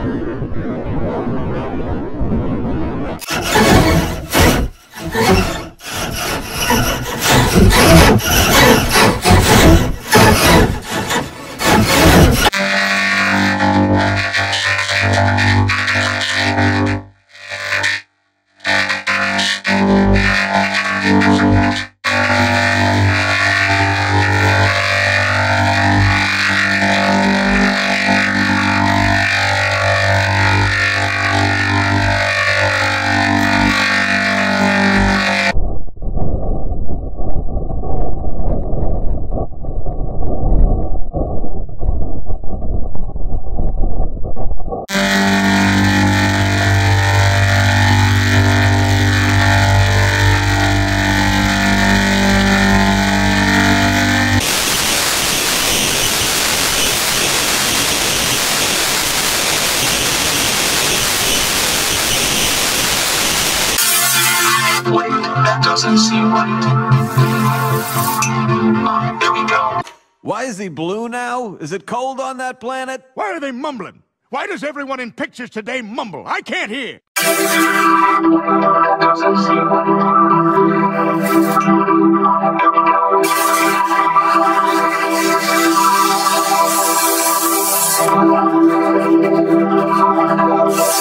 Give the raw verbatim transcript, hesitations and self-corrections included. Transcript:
Wait, that doesn't seem right. There we go. Why is he blue now? Is it cold on that planet? Why are they mumbling? Why does everyone in pictures today mumble? I can't hear. That doesn't seem right. There we go.